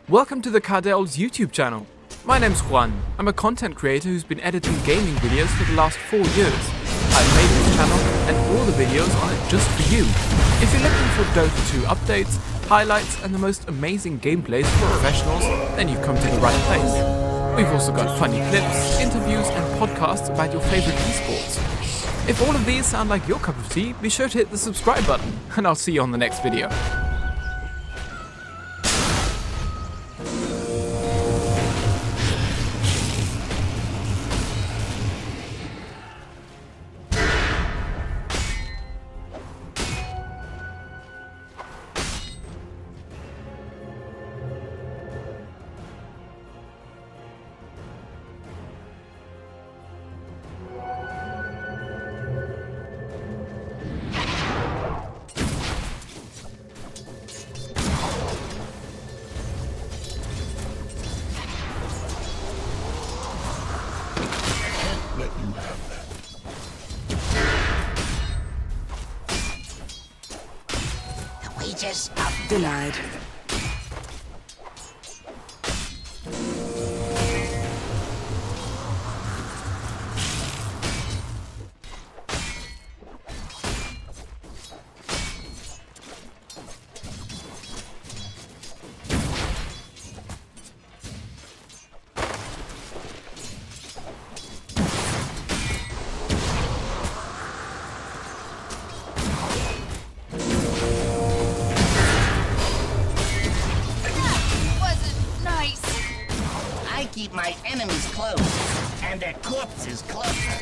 Welcome to the Cardel's YouTube channel. My name's Juan. I'm a content creator who's been editing gaming videos for the last 4 years. I've made this channel and all the videos on it just for you. If you're looking for Dota 2 updates, highlights and the most amazing gameplays for professionals, then you've come to the right place. We've also got funny clips, interviews and podcasts about your favorite esports. If all of these sound like your cup of tea, be sure to hit the subscribe button and I'll see you on the next video. Just up. Denied. Keep my enemies close, and their corpses closer.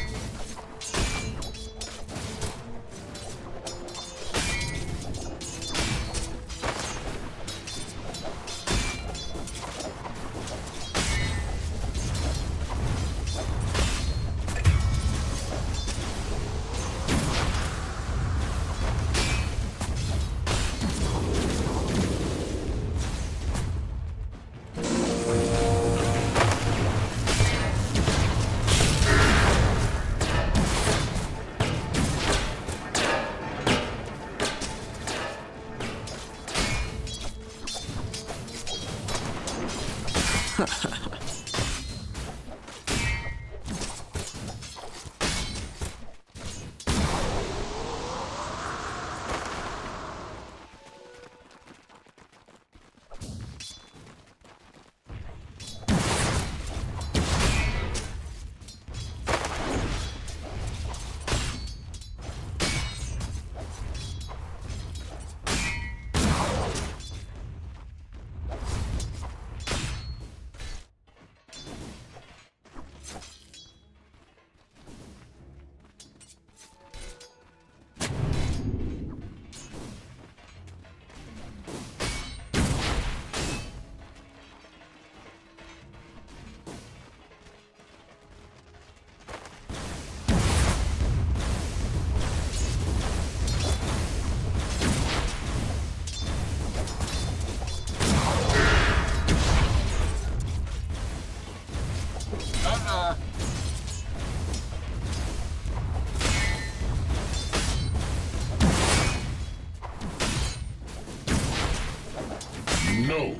No.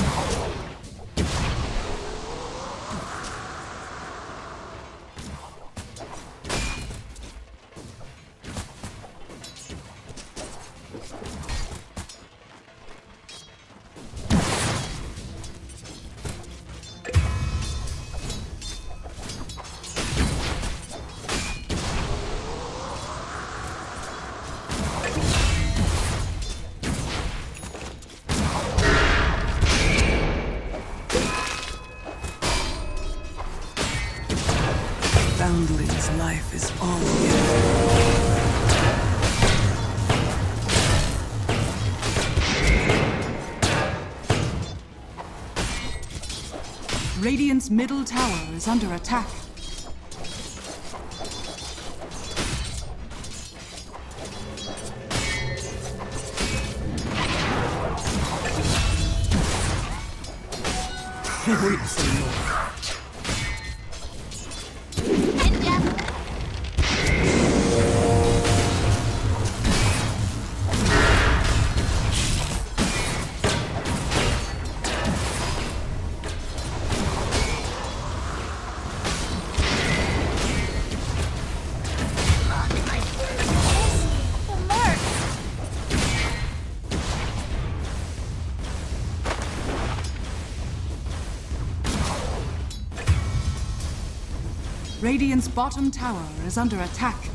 Foundling's life is all given. Radiant's middle tower is under attack. Radiant's bottom tower is under attack.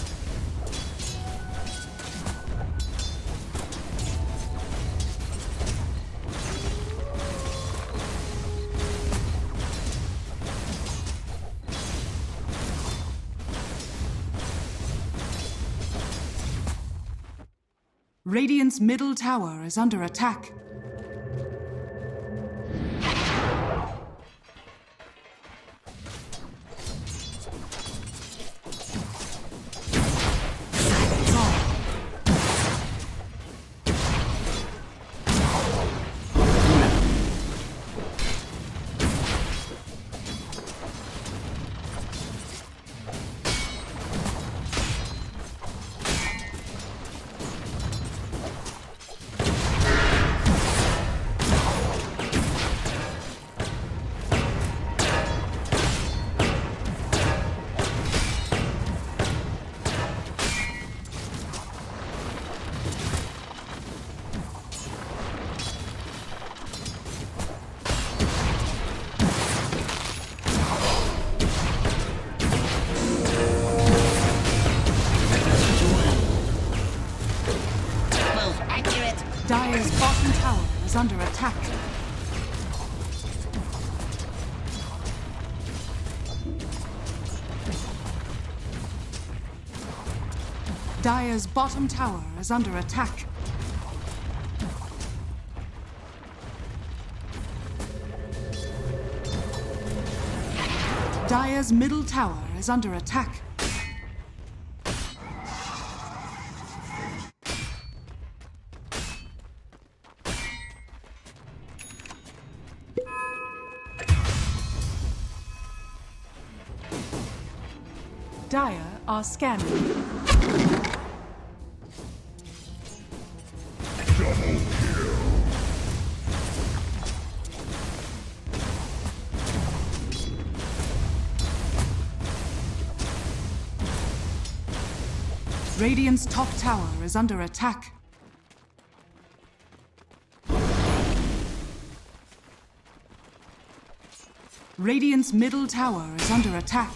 Radiant's middle tower is under attack. Dire's bottom tower is under attack. Dire's bottom tower is under attack. Dire's middle tower is under attack. Dire are scanning. Radiant's top tower is under attack. Radiant's middle tower is under attack.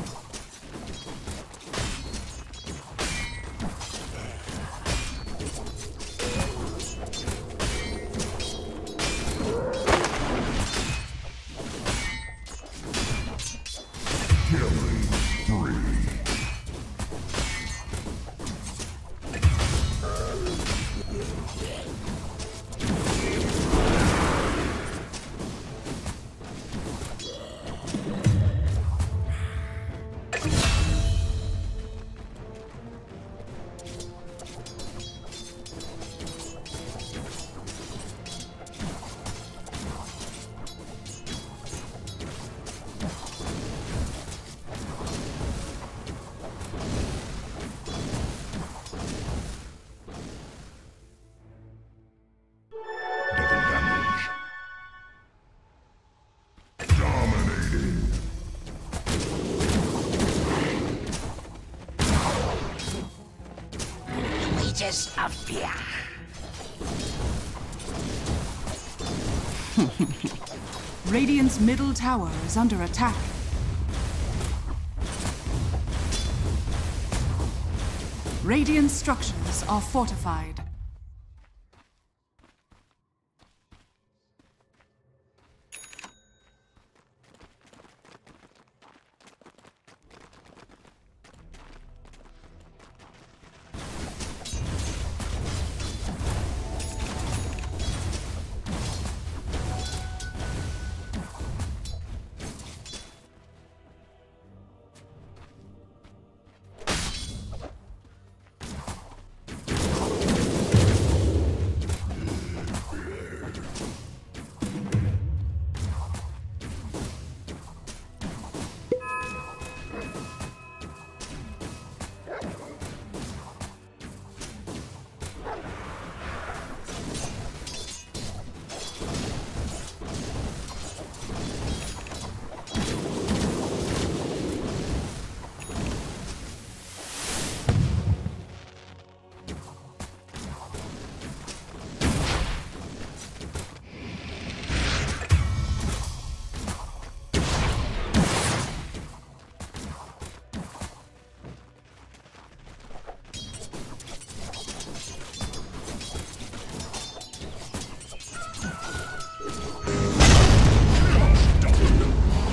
Of fear. Radiant's middle tower is under attack. Radiant structures are fortified.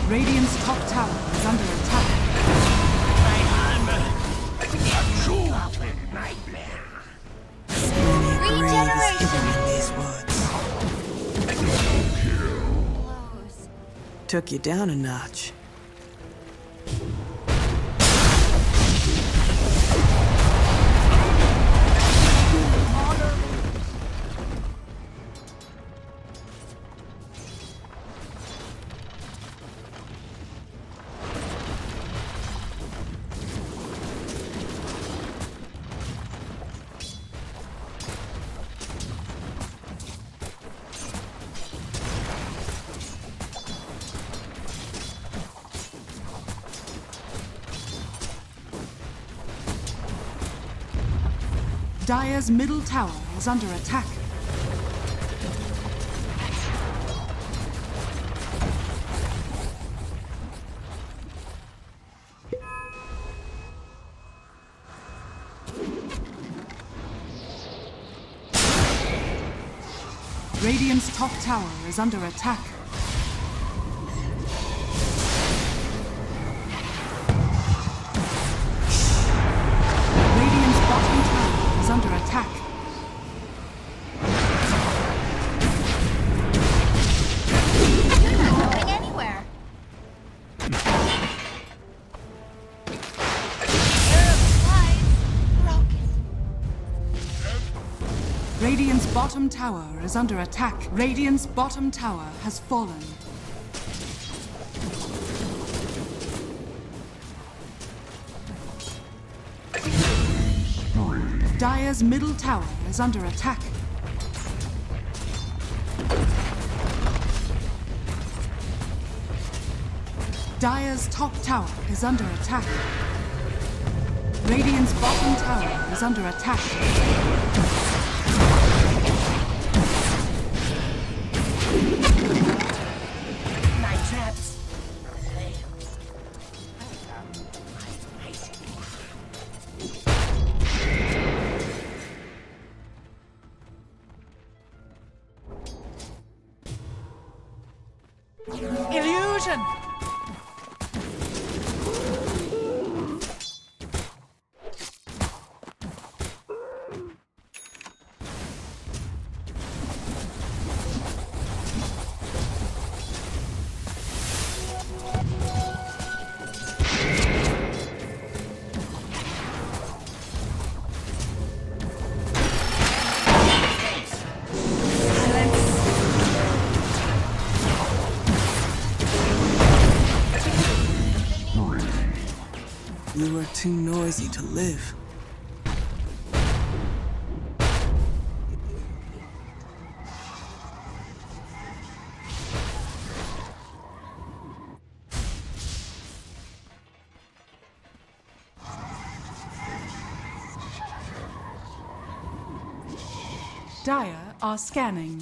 Radiant's top tower is under attack. My armor. Open nightmare. Regeneration in these woods. Took you down a notch. Dire's middle tower is under attack. Radiant's top tower is under attack. Radiant's bottom tower is under attack. You're not going anywhere. Radiant's bottom tower is under attack. Radiant's bottom tower has fallen. Dire's middle tower is under attack. Dire's top tower is under attack. Radiant's bottom tower is under attack. My traps. Illusion! You were too noisy to live. Dire are scanning.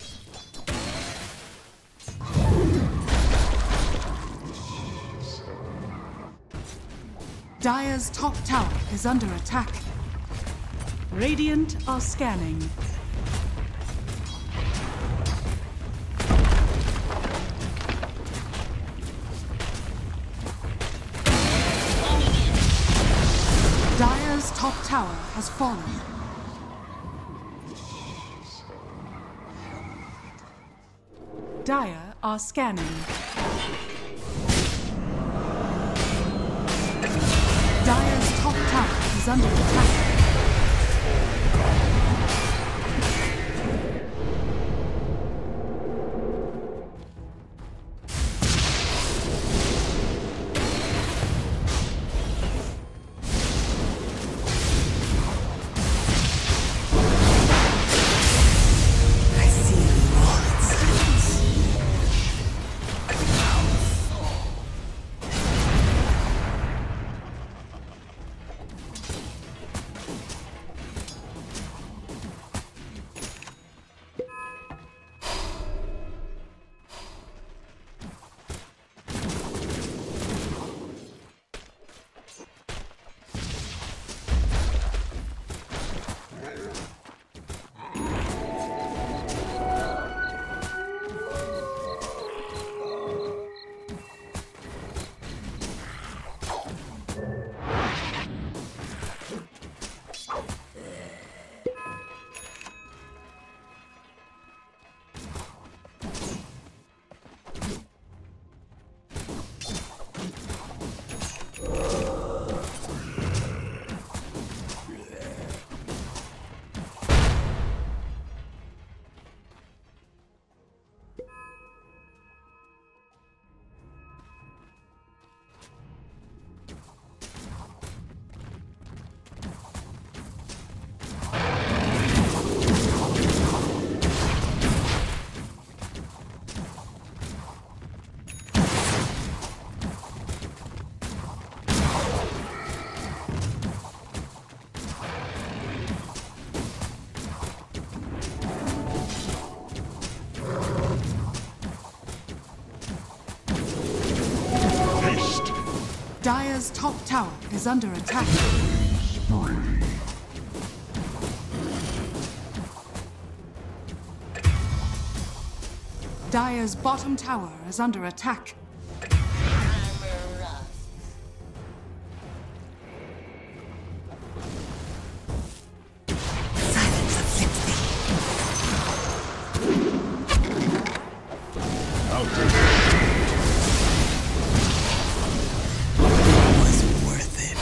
Dire's top tower is under attack. Radiant are scanning. Dire's top tower has fallen. Dire are scanning. Dire's top tower is under attack. I see it in all its lights. Dire's top tower is under attack. Dire's bottom tower is under attack. Silence afflicts thee. I'll take it. Was worth it.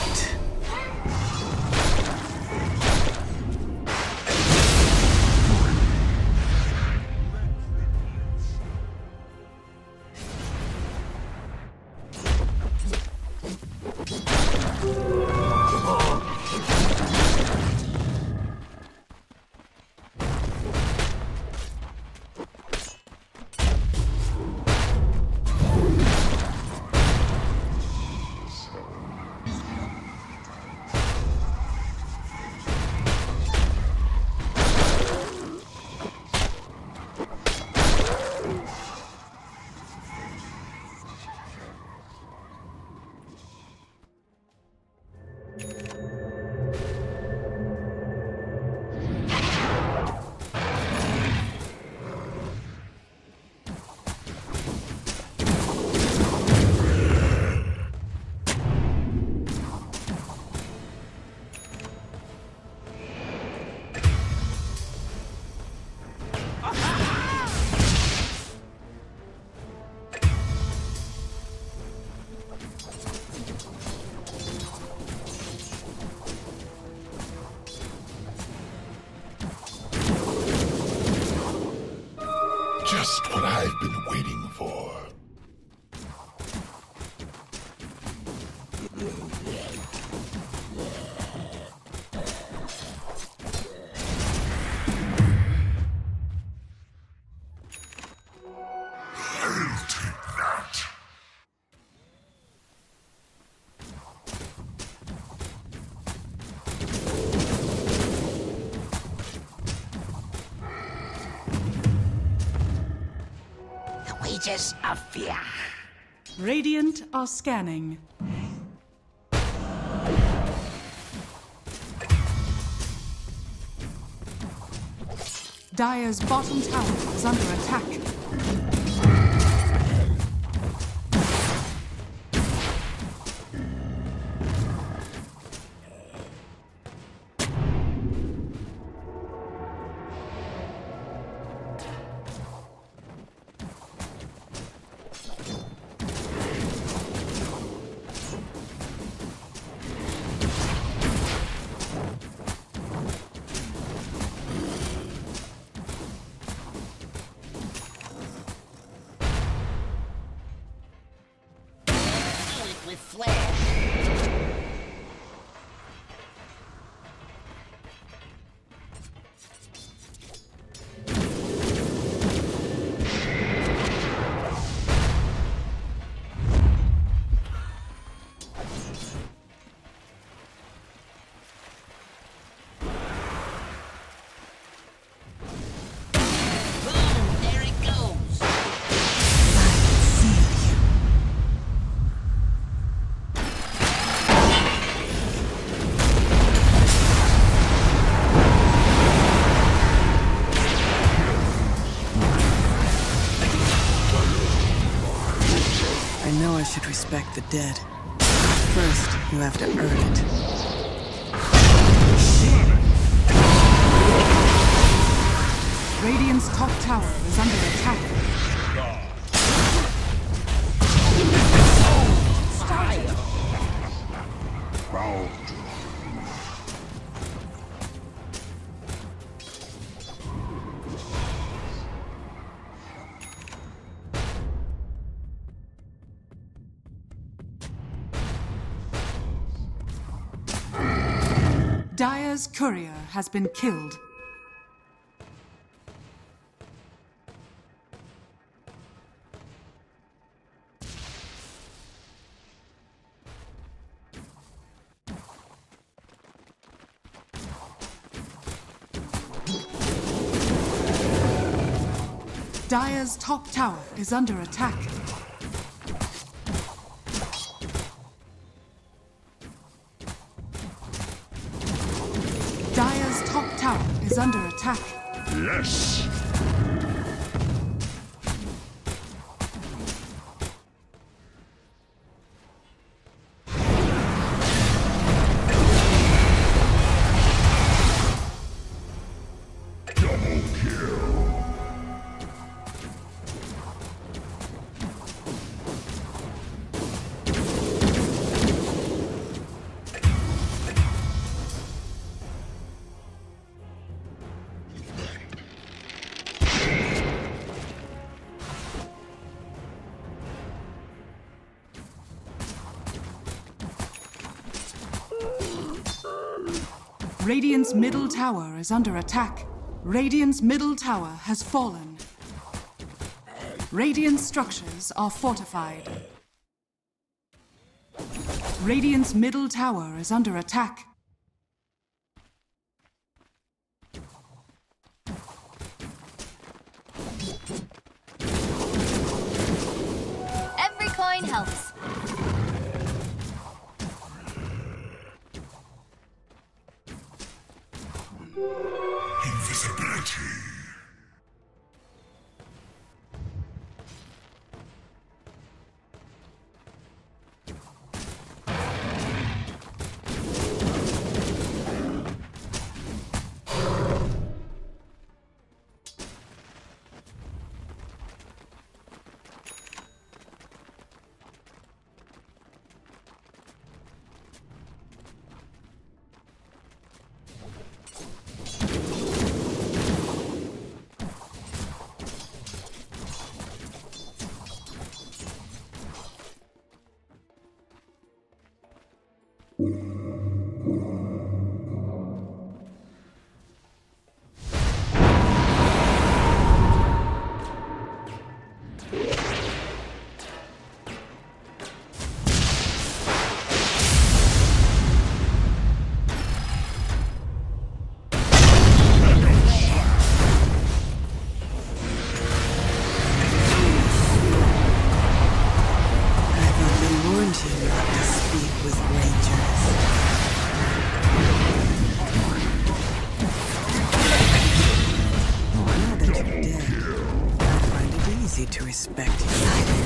Just what I've been waiting for. I'll take that. The wages of fear. Radiant are scanning. Dire's bottom tower is under attack. With flash. Boom! There it goes. I know I should respect the dead. First, you have to earn it. Radiant's top tower is under attack. Dire's courier has been killed. Dire's top tower is under attack. is under attack. Yes. Double kill. Radiant's middle tower is under attack. Radiant's middle tower has fallen. Radiant structures are fortified. Radiant's middle tower is under attack. Every coin helps. Invisibility. To respect you. I can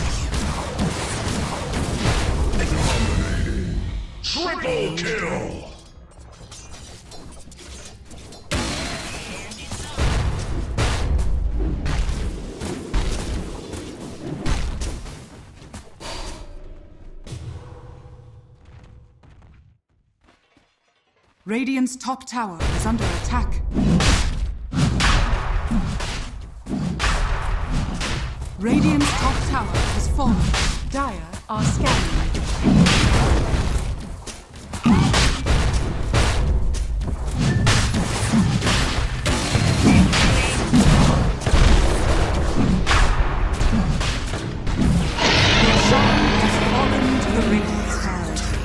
see you. Triple kill. Radiant's top tower is under attack. Radiant's top tower has fallen. Dire are scanning. Drow has fallen to the Radiant's tower.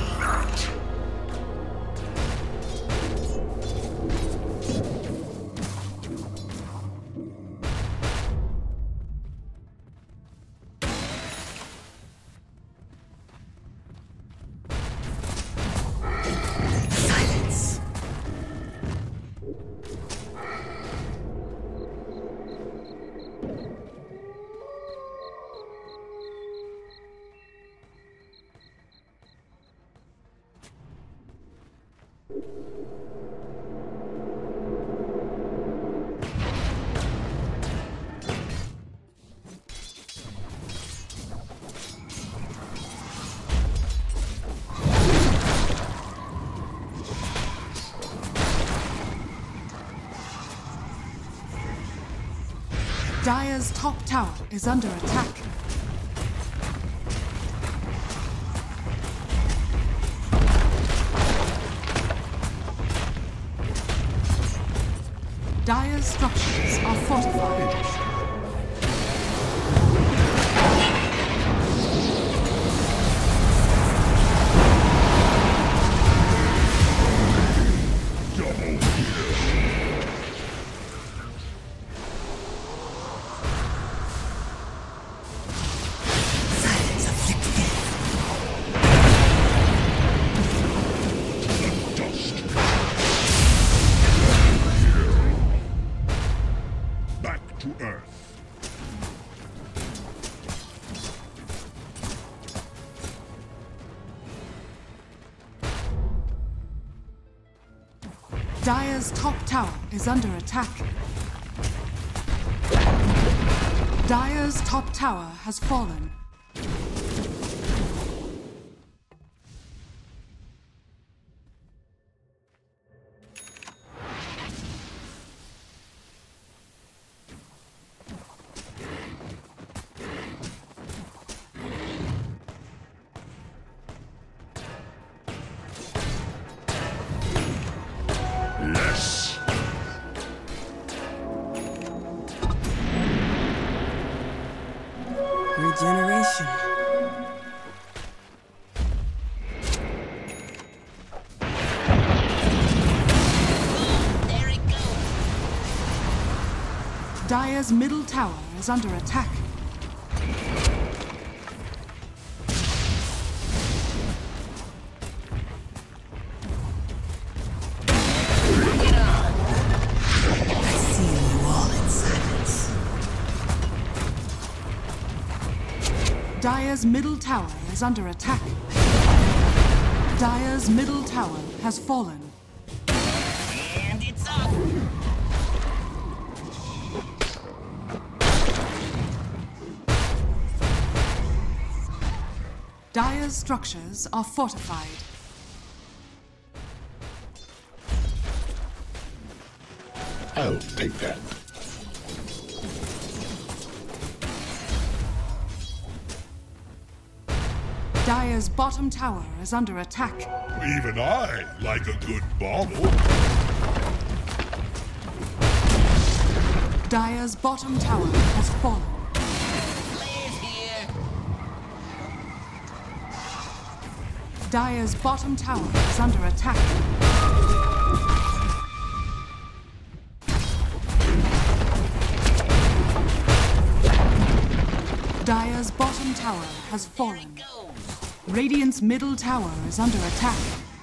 Dire's top tower is under attack. Dire's structures are fortified. Dire's top tower is under attack. Dire's top tower has fallen. Yes. Regeneration. There it goes. Dire's middle tower is under attack. I seal you all in silence. Dire's middle tower is under attack. Dire's middle tower has fallen. And it's up. Dire's structures are fortified. I'll take that. Dire's bottom tower is under attack. Even I like a good bauble. Dire's bottom tower has fallen. Blaze here. Dire's bottom tower is under attack. Dire's bottom tower has fallen. Goes. Radiant's middle tower is under attack.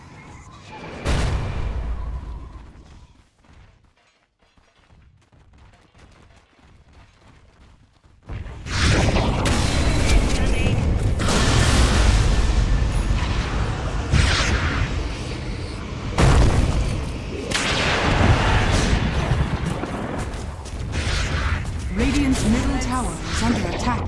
Radiant's middle tower is under attack.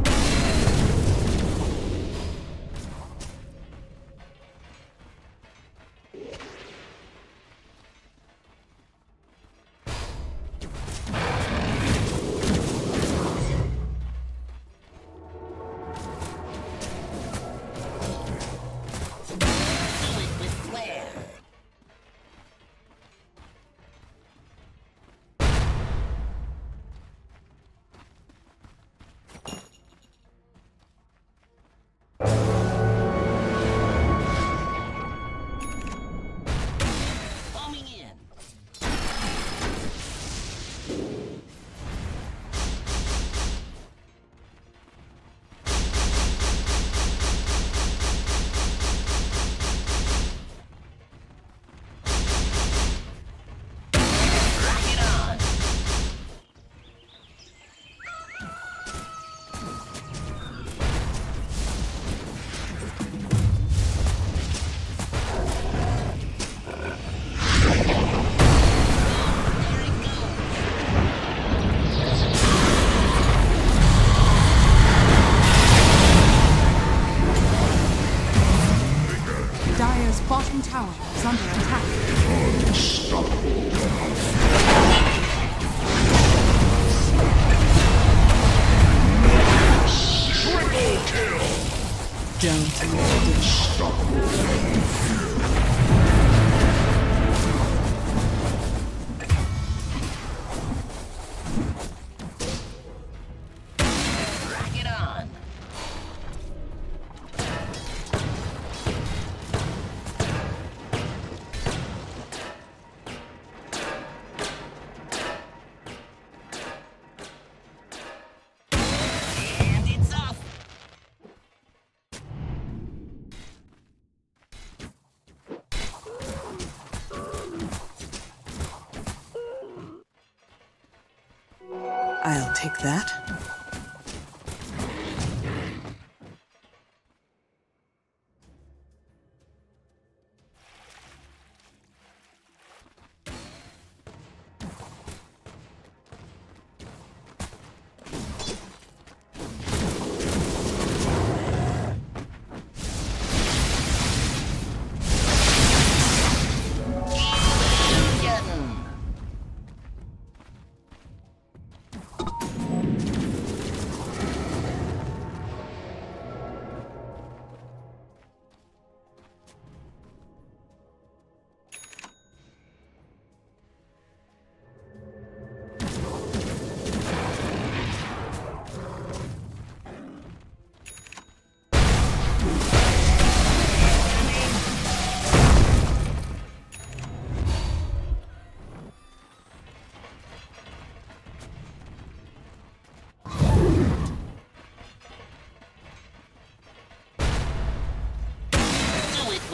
Do it with flair. Bombing in. Rock it on. There it goes. Dire's bottom tower is under attack. Triple kill. Don't. Rock it on. And it's off. I'll take that.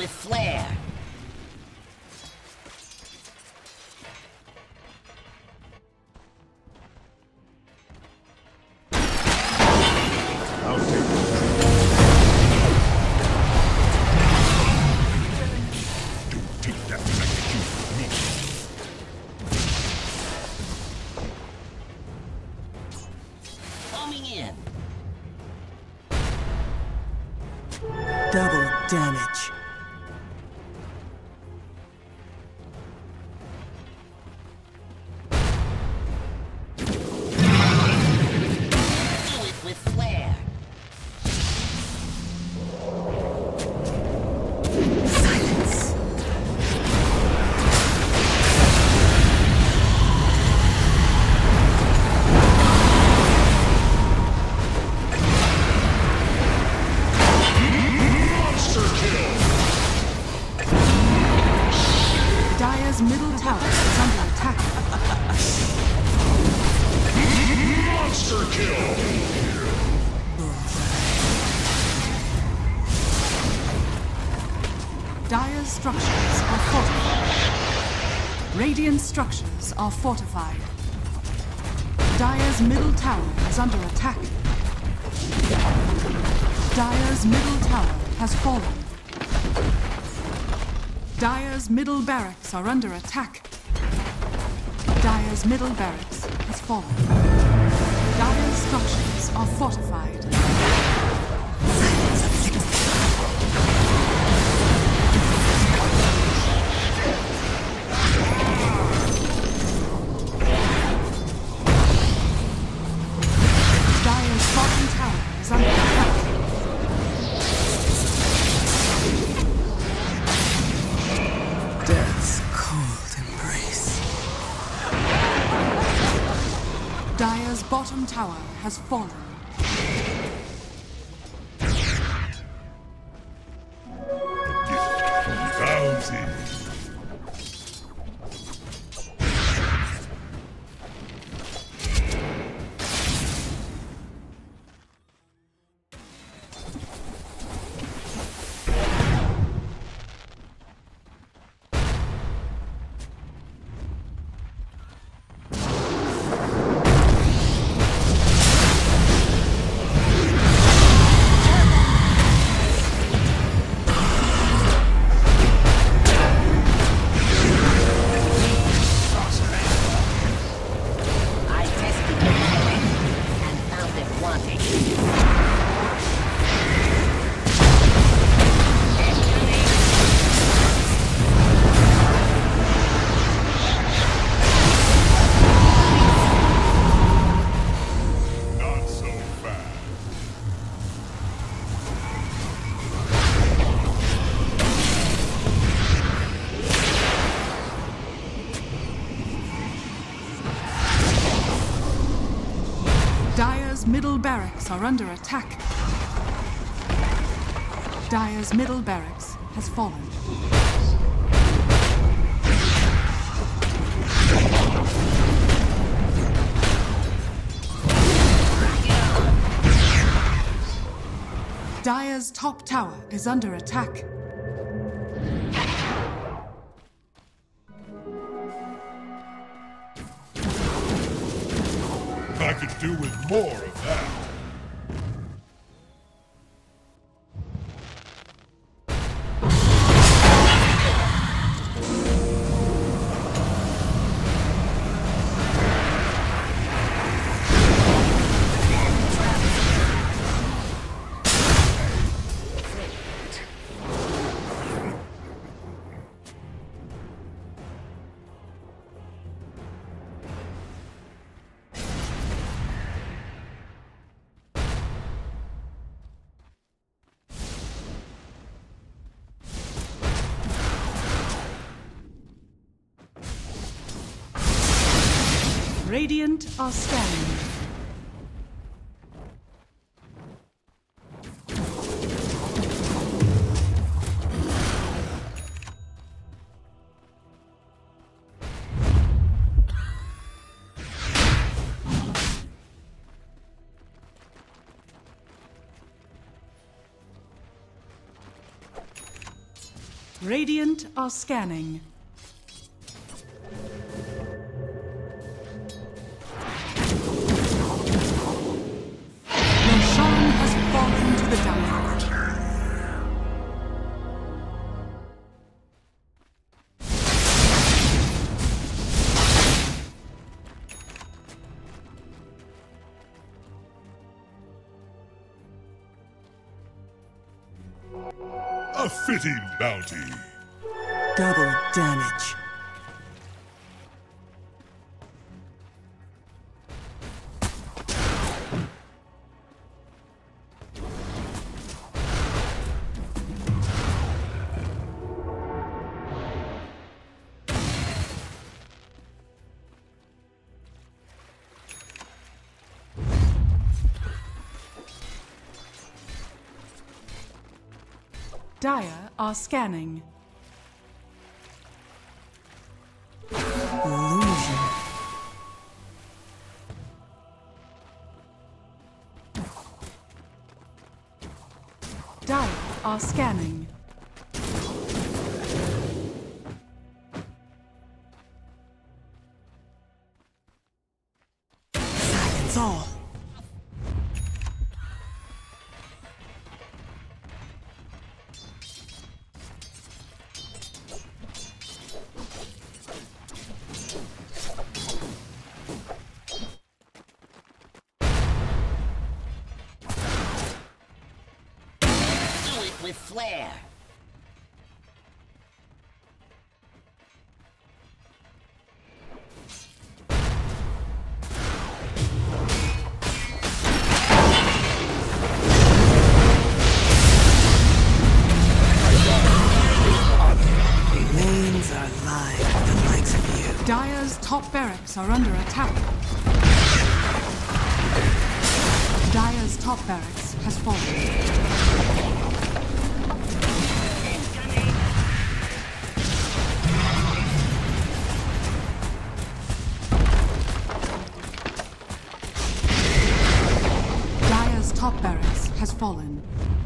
with flair. I'll take that. Don't take that like you me. Coming in. Double damage. Do it with flair. Silence. Monster kill! Dire's middle tower is under attack. Monster kill! Dire's structures are fortified. Radiant structures are fortified. Dire's middle tower is under attack. Dire's middle tower has fallen. Dire's middle barracks are under attack. Dire's middle barracks has fallen. Dire's structures are fortified. Dire's bottom tower is under attack. Death's cold embrace. Dire's bottom tower has fallen. Bounty! I tested the weapon and found it wanting. Not so fast. Dire's middle barracks are under attack. Dire's middle barracks has fallen. Dire's top tower is under attack. I could do with more of that. Radiant are scanning. Radiant are scanning. Roshan has fallen to the Dire. A fitting bounty. Double damage. Dire are scanning. Illusion. Dire are scanning. Silence all. With flair. Lanes are alive with the likes of you. Dire's top barracks are under attack. Dire's top barracks has fallen. Dire's top barracks has fallen.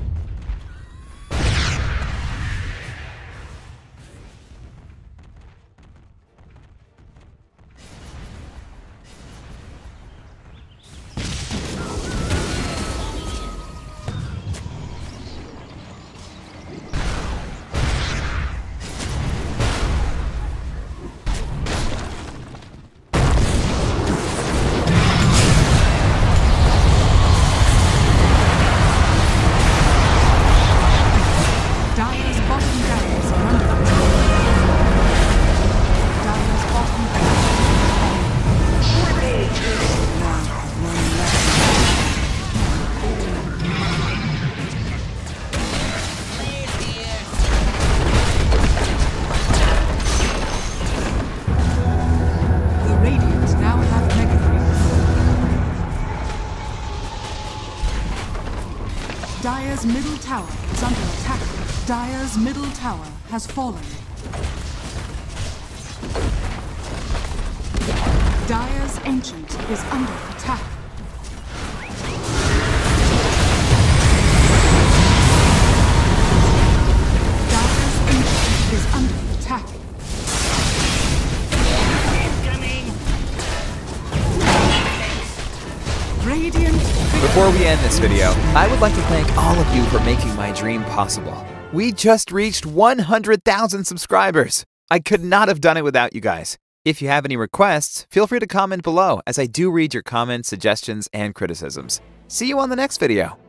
Dire's middle tower is under attack. Dire's middle tower has fallen. Dire's ancient is under attack. Dire's ancient is under attack. Radiant. Before we end this video, I would like to thank all of you for making my dream possible. We just reached 100,000 subscribers. I could not have done it without you guys. If you have any requests, feel free to comment below, as I do read your comments, suggestions, and criticisms. See you on the next video.